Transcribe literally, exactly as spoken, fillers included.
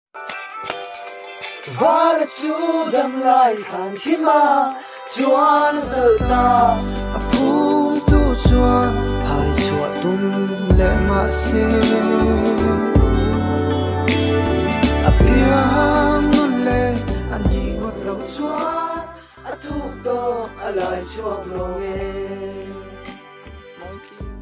và là chú đâm lại khăn khi mà chuan sợ ta phum tu chuan hai chuan tum le ma se a piang nun le ani ngot lo chuan a thuk to a lai chuak lo nge Mong